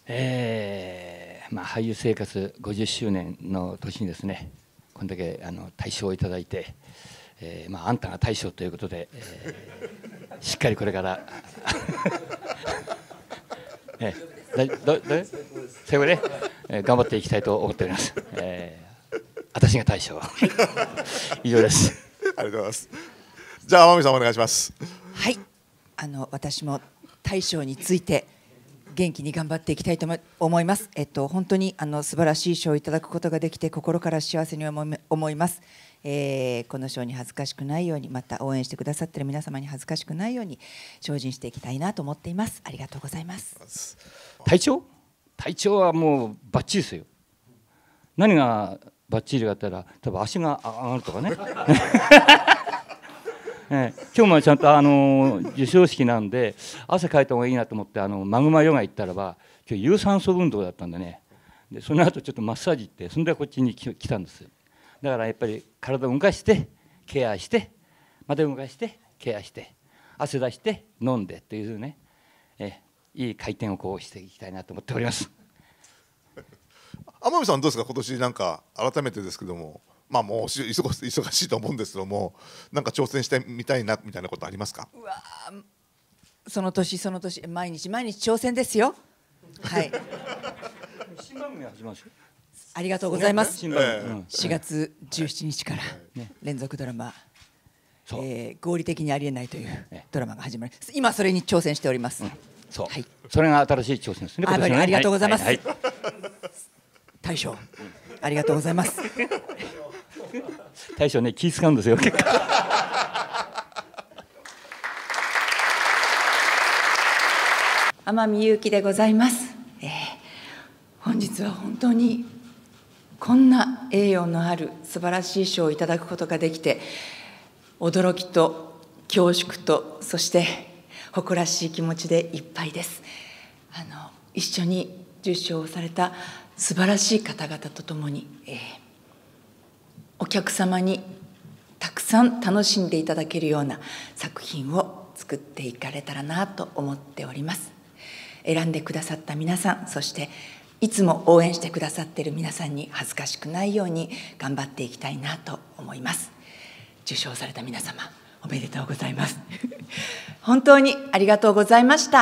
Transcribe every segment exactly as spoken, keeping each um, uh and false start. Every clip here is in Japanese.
えーまあ、俳優生活ごじゅっしゅうねんの年にですね、こんだけあの大賞をいただいて、えーまあ、あんたが大賞ということで、えー、しっかりこれからえー、だだだ最後ね、えー、頑張っていきたいと思っております。えー、私が大賞以上です。 ありがとうございます。じゃあ天海さんお願いします。 はい、あの私も大賞について元気に頑張っていきたいと思います。えっと本当にあの素晴らしい賞をいただくことができて心から幸せに思います。えー、この賞に恥ずかしくないように、また応援してくださっている皆様に恥ずかしくないように精進していきたいなと思っています。ありがとうございます。 体調？体調はもうバッチリですよ。何がバッチリかって言ったら、多分足が上がるとかね。ええ、今日もちゃんとあの授賞式なんで汗かいた方がいいなと思ってあのマグマヨガ行ったらば、今日有酸素運動だったんでね、でその後ちょっとマッサージ行って、そんでこっちに来たんです。だからやっぱり体を動かしてケアして、また動かしてケアして、汗出して飲んでっていうね、えいい回転をこうしていきたいなと思っております。 天海さんどうですか、今年なんか改めてですけども、まあもう忙しいと思うんですけども、なんか挑戦してみたいなみたいなことありますか？ うわ、その年その年毎日毎日挑戦ですよ。はい。 新番組始まるでしょ。 ありがとうございます。 新番組、うん、 しがつじゅうしちにちから連続ドラマ、えー、合理的にありえないというドラマが始まり、今それに挑戦しております。うん、 そう、 はい、 それが新しい挑戦ですね。 あ, ありがとうございます。 はいはい、 大賞、ありがとうございます。 大将ね、気使うんですよ結構。 天海祐希でございます。えー、本日は本当にこんな栄誉のある素晴らしい賞をいただくことができて、驚きと恐縮と、そして誇らしい気持ちでいっぱいです。あの一緒に受賞された素晴らしい方々とともに、えーお客様にたくさん楽しんでいただけるような作品を作っていかれたらなと思っております。選んでくださった皆さん、そしていつも応援してくださっている皆さんに恥ずかしくないように頑張っていきたいなと思います。受賞された皆様、おめでとうございます。本当にありがとうございました。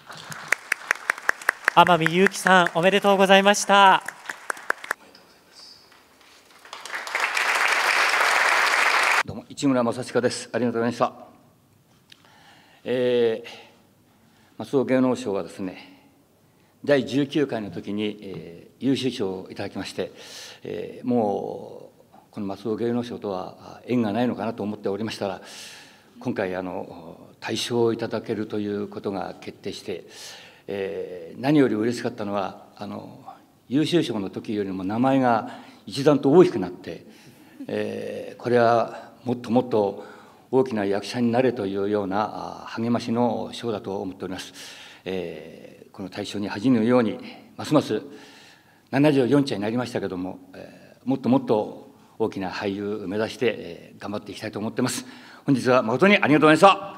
天海祐希さん、おめでとうございました。 どうも、市村正親です。ありがとうございました。えー、松尾芸能賞はですね、だいじゅうきゅうかいの時に、えー、優秀賞をいただきまして、えー、もうこの松尾芸能賞とは縁がないのかなと思っておりましたら、今回あの大賞をいただけるということが決定して、えー、何より嬉しかったのは、あの優秀賞の時よりも名前が一段と大きくなって、えー、これはもっともっと大きな役者になれというような励ましの賞だと思っております。えー、この大賞に恥じぬように、ますますななじゅうよんちゃいになりましたけども、えー、もっともっと大きな俳優を目指して、えー、頑張っていきたいと思っています。本日は誠にありがとうございました。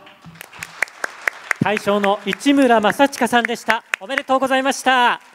大賞の市村正親さんでした。おめでとうございました。